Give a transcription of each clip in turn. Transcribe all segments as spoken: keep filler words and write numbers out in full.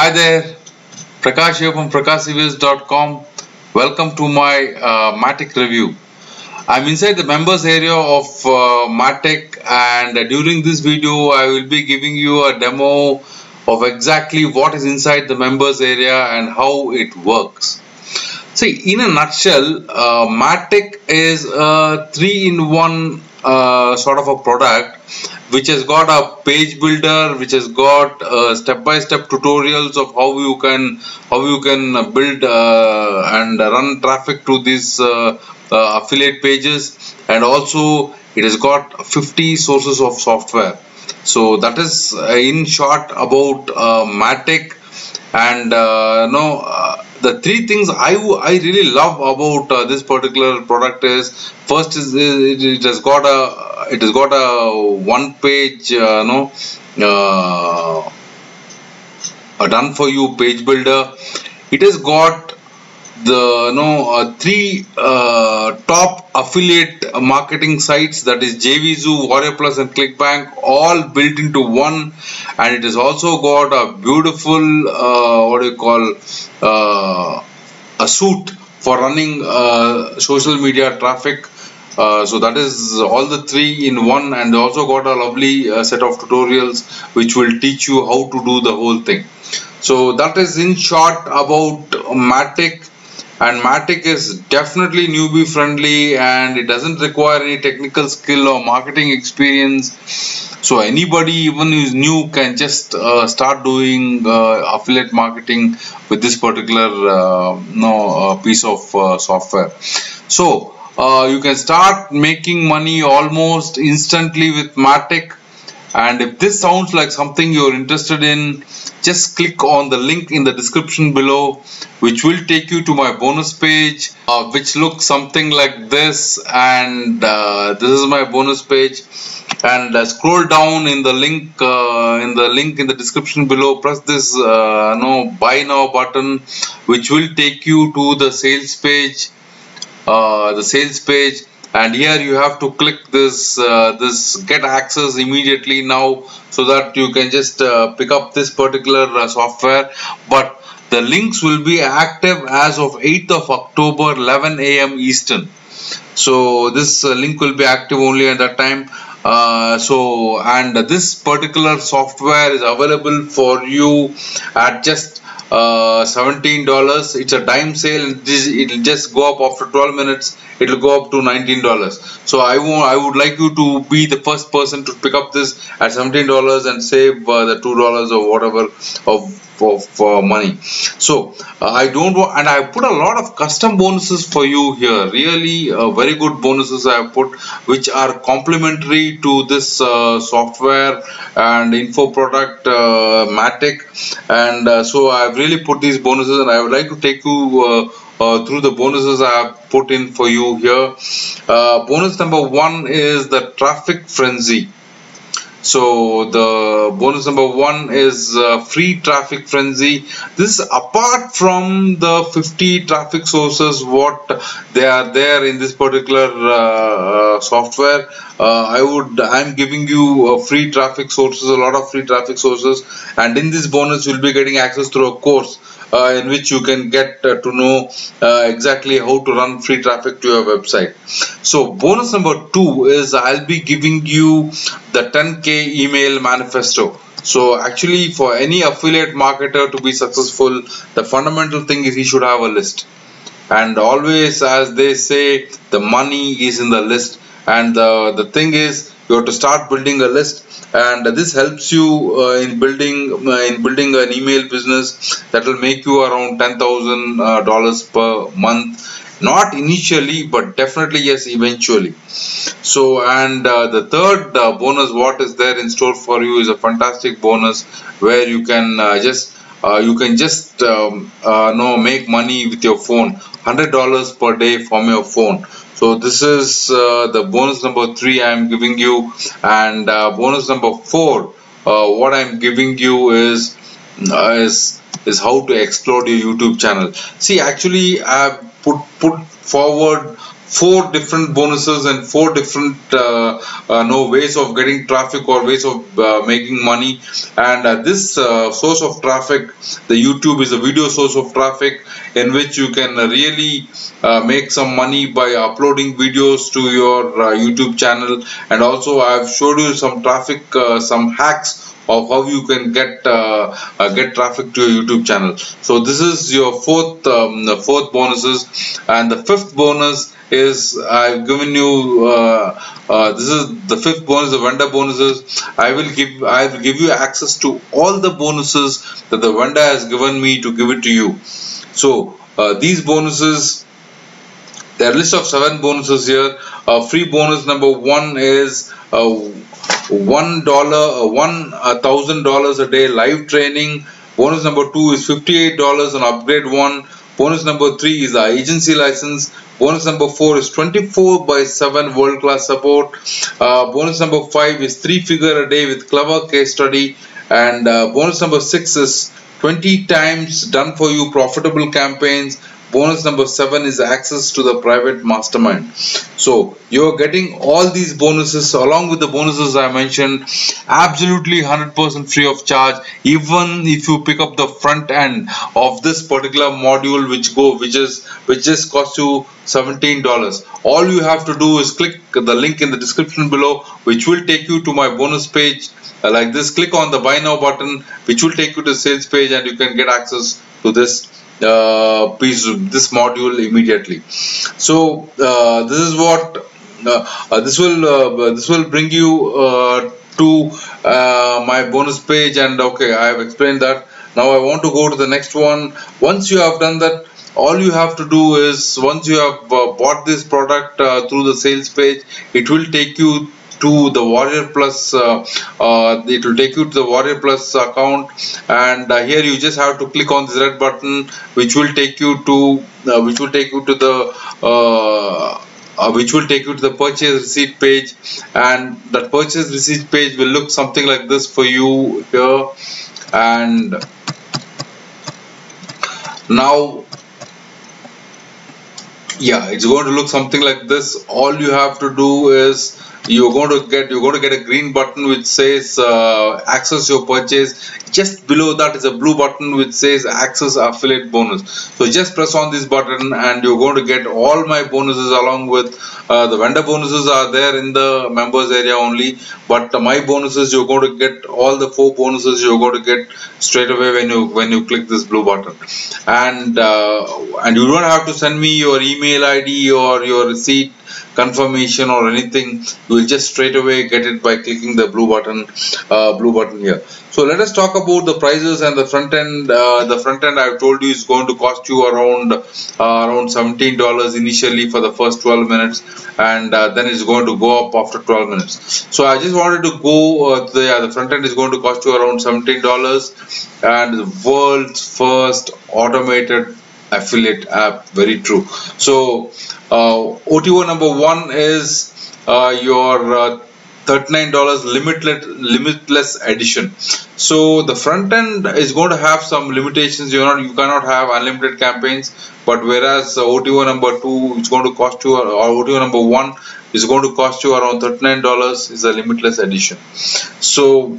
Hi there, Prakash here from prakash reviews dot com. Welcome to my uh, Matic review. I'm inside the members area of uh, Matic, and uh, during this video I will be giving you a demo of exactly what is inside the members area and how it works. See, in a nutshell, uh, Matic is a three in one uh, sort of a product which has got a page builder, which has got uh, step-by-step tutorials of how you can how you can build uh, and run traffic to these uh, uh, affiliate pages, and also it has got fifty sources of software. So that is uh, in short about uh, Matic. And uh, no, uh, the three things I, I really love about uh, this particular product is, first is it, it has got a it has got a one page uh, no uh, a done for you page builder. It has got the no uh, three uh, top affiliate marketing sites, that is JVZoo, Warrior Plus and ClickBank, all built into one. And it has also got a beautiful uh, what do you call uh, a suite for running uh, social media traffic. Uh, so that is all the three in one, and also got a lovely uh, set of tutorials which will teach you how to do the whole thing. So that is in short about Matic. And Matic is definitely newbie friendly, and it doesn't require any technical skill or marketing experience. So anybody, even who is new, can just uh, start doing uh, affiliate marketing with this particular uh, no uh, piece of uh, software. So uh, you can start making money almost instantly with Matic. And if this sounds like something you're interested in, just click on the link in the description below, which will take you to my bonus page, uh, which looks something like this. And uh, this is my bonus page. And uh, scroll down in the link uh, in the link in the description below. Press this uh, no buy now button, which will take you to the sales page. Uh, the sales page. And here you have to click this uh, this get access immediately now, so that you can just uh, pick up this particular uh, software. But the links will be active as of eighth of October, eleven A M Eastern. So this uh, link will be active only at that time. Uh, so and this particular software is available for you at just uh, seventeen dollars. It's a time sale. It will just go up after twelve minutes. It will go up to nineteen dollars. So I want, I would like you to be the first person to pick up this at seventeen dollars and save uh, the two dollars or whatever of of uh, money. So uh, I don't want, and I put a lot of custom bonuses for you here. Really uh, very good bonuses I have put, which are complementary to this uh, software and info product uh, Matic. And uh, so I've really put these bonuses, and I would like to take you uh, Uh, through the bonuses I have put in for you here. Uh, bonus number one is the traffic frenzy. So the bonus number one is uh, free traffic frenzy. This is apart from the fifty traffic sources what they are there in this particular uh, software. Uh, I would I'm giving you uh, free traffic sources, a lot of free traffic sources, and in this bonus you'll be getting access through a course Uh, in which you can get uh, to know uh, exactly how to run free traffic to your website. So bonus number two is I'll be giving you the ten K email manifesto. So actually, for any affiliate marketer to be successful, the fundamental thing is he should have a list. And always, as they say, the money is in the list. And the, the thing is, you have to start building a list, and this helps you uh, in building uh, in building an email business that will make you around ten thousand dollars uh, per month. Not initially, but definitely yes, eventually. So, and uh, the third uh, bonus what is there in store for you is a fantastic bonus where you can uh, just uh, you can just um, uh, no make money with your phone, one hundred dollars per day from your phone. So this is uh, the bonus number three I am giving you. And uh, bonus number four, uh, what I am giving you is uh, is is how to explode your YouTube channel. See, actually I have put put forward four different bonuses and four different uh, uh, no ways of getting traffic or ways of uh, making money. And uh, this uh, source of traffic, the YouTube, is a video source of traffic in which you can really uh, make some money by uploading videos to your uh, YouTube channel. And also I've showed you some traffic, uh, some hacks of how you can get uh, uh, get traffic to your YouTube channel. So this is your fourth um, the fourth bonuses. And the fifth bonus is, I've given you uh, uh, this is the fifth bonus, the vendor bonuses. I will give I will give you access to all the bonuses that the vendor has given me to give it to you. So uh, these bonuses, there are a list of seven bonuses here. Uh, free bonus number one is uh, one dollar, uh, one thousand dollars a day live training. Bonus number two is fifty-eight dollars on upgrade one. Bonus number three is the agency license. Bonus number four is twenty-four by seven world class support. Uh, bonus number five is three figure a day with clever case study. And uh, bonus number six is twenty times done for you profitable campaigns. Bonus number seven is access to the private mastermind. So you're getting all these bonuses along with the bonuses I mentioned absolutely one hundred percent free of charge, even if you pick up the front end of this particular module, which go which is which just costs you seventeen dollars. All you have to do is click the link in the description below, which will take you to my bonus page. Uh, like this, click on the buy now button, which will take you to the sales page, and you can get access to this uh, piece of this module immediately. So uh, this is what uh, uh, this will uh, this will bring you uh, to uh, my bonus page. And okay, I have explained that. Now I want to go to the next one. Once you have done that, all you have to do is, once you have uh, bought this product uh, through the sales page, it will take you to the Warrior Plus. Uh, uh, it will take you to the Warrior Plus account, and uh, here you just have to click on this red button, which will take you to uh, which will take you to the uh, uh, which will take you to the purchase receipt page. And that purchase receipt page will look something like this for you here. And now, yeah, it's going to look something like this. All you have to do is, you're going to get you're going to get a green button which says uh, access your purchase. Just below that is a blue button which says access affiliate bonus. So just press on this button and you're going to get all my bonuses, along with uh, the vendor bonuses are there in the members area only, but uh, my bonuses, you're going to get all the four bonuses you're going to get straight away when you when you click this blue button. And uh, and you don't have to send me your email I D or your receipt confirmation or anything. You will just straight away get it by clicking the blue button uh, blue button here. So let us talk about the prices and the front end. Uh, the front end, I've told you, is going to cost you around uh, around seventeen dollars initially for the first twelve minutes, and uh, then it's going to go up after twelve minutes. So I just wanted to go uh, to the, yeah, the front end is going to cost you around seventeen dollars, and the world's first automated affiliate app. Very true. So uh, O T O number one is uh, your uh, thirty-nine dollars limitless limitless edition. So the front end is going to have some limitations. You're not you cannot have unlimited campaigns, but whereas uh, O T O number two is going to cost you, or O T O number one is going to cost you around thirty-nine dollars, is a limitless edition. So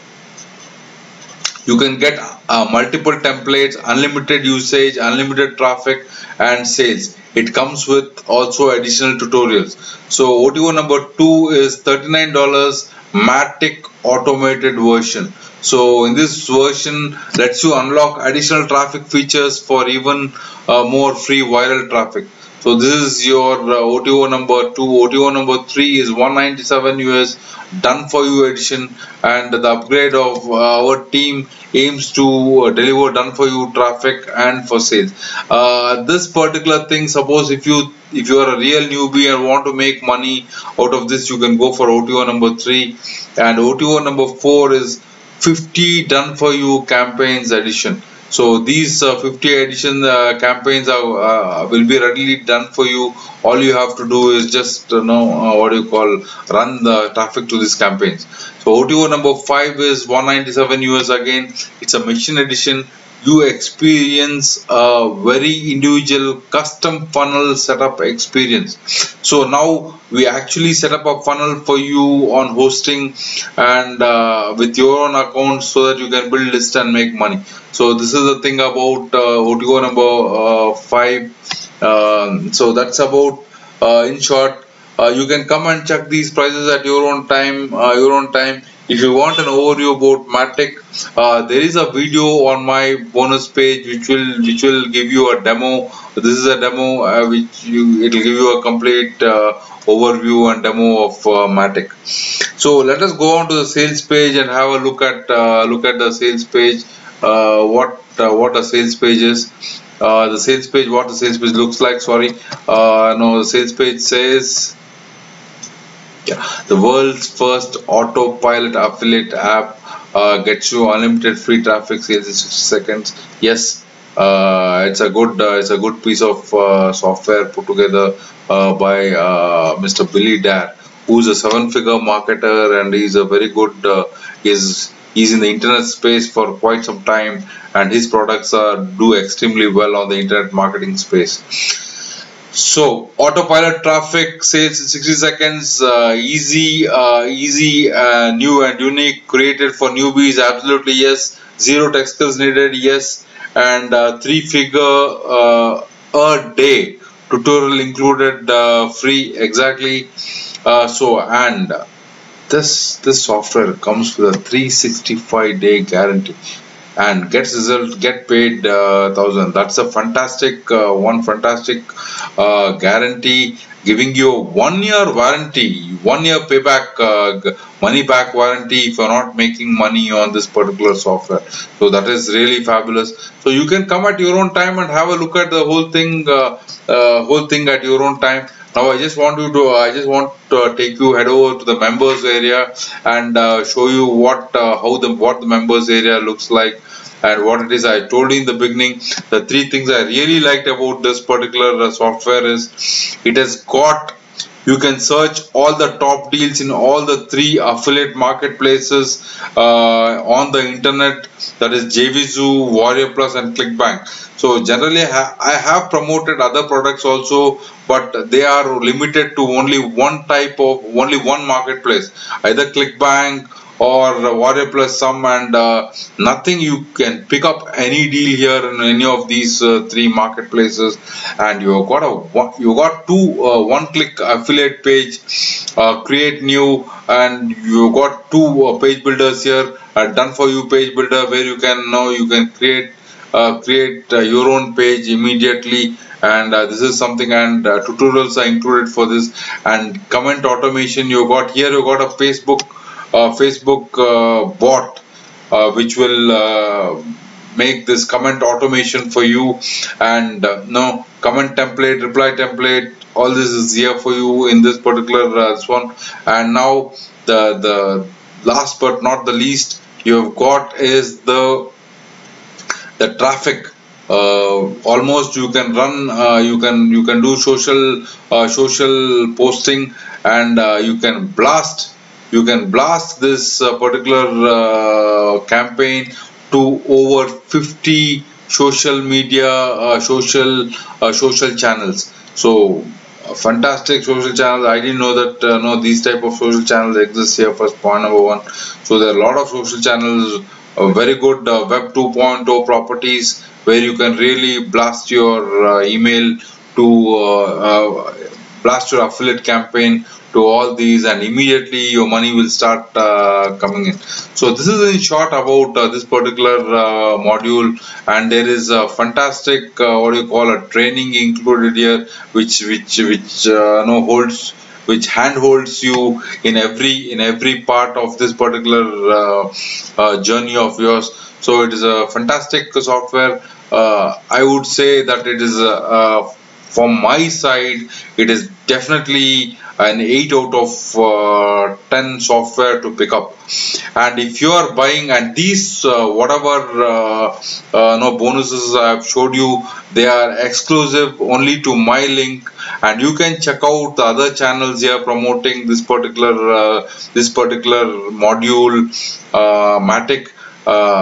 you can get uh, multiple templates, unlimited usage, unlimited traffic and sales. It comes with also additional tutorials. So O T O number two is thirty-nine dollars Matic automated version. So in this version lets you unlock additional traffic features for even uh, more free viral traffic. So this is your uh, O T O number two. O T O number three is one ninety-seven U S done for you edition, and the upgrade of uh, our team aims to uh, deliver done for you traffic and for sales. Uh, this particular thing, suppose if you if you are a real newbie and want to make money out of this, you can go for O T O number three, and O T O number four is fifty done for you campaigns edition. So these uh, fifty edition uh, campaigns are uh, will be readily done for you. All you have to do is just uh, know uh, what do you call run the traffic to these campaigns. So O T O number five is one ninety-seven U S again. It's a machine edition. you experience a very individual custom funnel setup experience. So now we actually set up a funnel for you on hosting and uh, with your own account, so that you can build list and make money. So this is the thing about uh, O T O number uh, five. Um, so that's about uh, in short. Uh, you can come and check these prices at your own time. Uh, your own time. If you want an overview about Matic, uh, there is a video on my bonus page which will which will give you a demo. This is a demo uh, which you it will give you a complete uh, overview and demo of uh, Matic. So let us go on to the sales page and have a look at uh, look at the sales page. Uh, what uh, what a sales page is. Uh, the sales page, what the sales page looks like. Sorry, uh, no, the sales page says. Yeah, the world's first autopilot affiliate app uh, gets you unlimited free traffic sales in sixty seconds. Yes, uh, it's a good uh, it's a good piece of uh, software put together uh, by uh, Mister Billy Dare, who's a seven-figure marketer, and he's a very good. Uh, he's he's in the internet space for quite some time, and his products are do extremely well on the internet marketing space. So autopilot traffic sales in sixty seconds, uh, easy, uh, easy, uh, new and unique, created for newbies. Absolutely yes. Zero tech skills needed. Yes, and uh, three figure uh, a day. Tutorial included, uh, free. Exactly. Uh, so and this this software comes with a three sixty-five day guarantee. And gets result, get paid uh, thousand. That's a fantastic uh, one, fantastic uh, guarantee, giving you a one year warranty, one year payback, uh, money back warranty if you're not making money on this particular software. So that is really fabulous. So you can come at your own time and have a look at the whole thing, uh, uh, whole thing at your own time. Now I just want you to, I just want to uh, take you head over to the members area and uh, show you what, uh, how the what the members area looks like and what it is. I told you in the beginning, the three things I really liked about this particular uh, software is it has got. You can search all the top deals in all the three affiliate marketplaces uh, on the internet. That is JVZoo, Warrior Plus, and ClickBank. So generally, I have promoted other products also, but they are limited to only one type of, only one marketplace, either ClickBank or Warrior Plus some, and uh, nothing. You can pick up any deal here in any of these uh, three marketplaces, and you got a you got two uh, one-click affiliate page, uh, create new, and you got two uh, page builders here, uh, done for you page builder, where you can now you can create uh, create uh, your own page immediately. And uh, this is something, and uh, tutorials are included for this, and comment automation. You got here, you got a Facebook. Uh, Facebook uh, bot uh, which will uh, make this comment automation for you, and uh, no comment template, reply template, all this is here for you in this particular uh, this one. And now the the last but not the least you have got is the the traffic. Uh, almost you can run uh, you can you can do social uh, social posting, and uh, you can blast You can blast this uh, particular uh, campaign to over fifty social media, uh, social uh, social channels. So uh, fantastic social channels. I didn't know that uh, no these type of social channels exist here. First point number one. So there are a lot of social channels. Uh, very good uh, Web two point oh properties where you can really blast your uh, email to uh, uh, blast your affiliate campaign to all these, and immediately your money will start uh, coming in. So this is in short about uh, this particular uh, module, and there is a fantastic uh, what do you call a training included here, which which which uh, no holds which handholds you in every in every part of this particular uh, uh, journey of yours. So it is a fantastic software. uh, I would say that it is uh, uh, from my side, it is definitely an eight out of uh, ten software to pick up. And if you are buying, and these uh, whatever uh, uh, no bonuses I have showed you, they are exclusive only to my link, and you can check out the other channels here promoting this particular uh, this particular module, uh, Matic. Uh,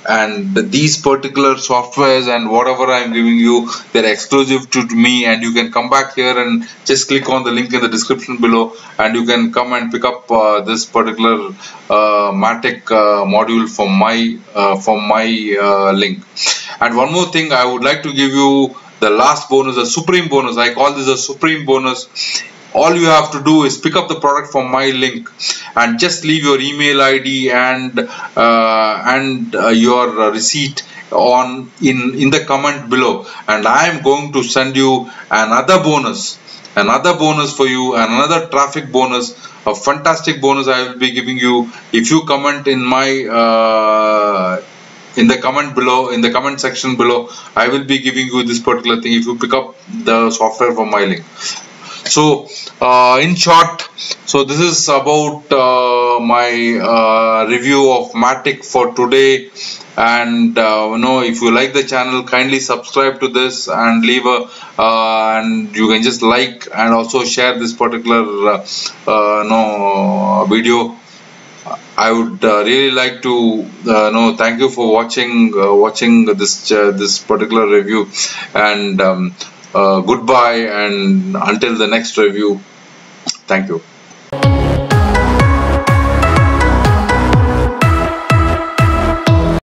and these particular softwares and whatever I'm giving you, they're exclusive to me, and you can come back here and just click on the link in the description below, and you can come and pick up uh, this particular uh, Matic uh, module from my uh, from my uh, link. And one more thing, I would like to give you the last bonus, a supreme bonus. I call this a supreme bonus. All you have to do is pick up the product from my link and just leave your email I D and uh, and uh, your receipt on in in the comment below, and I am going to send you another bonus, another bonus for you, and another traffic bonus, a fantastic bonus I will be giving you if you comment in my uh, in the comment below, in the comment section below. I will be giving you this particular thing if you pick up the software from my link. So uh, in short, so this is about uh, my uh, review of Matic for today. And uh, you know, if you like the channel, kindly subscribe to this and leave a uh, and you can just like and also share this particular uh, uh, no video. I would uh, really like to uh, know thank you for watching uh, watching this uh, this particular review, and um, uh, goodbye, and until the next review, thank you.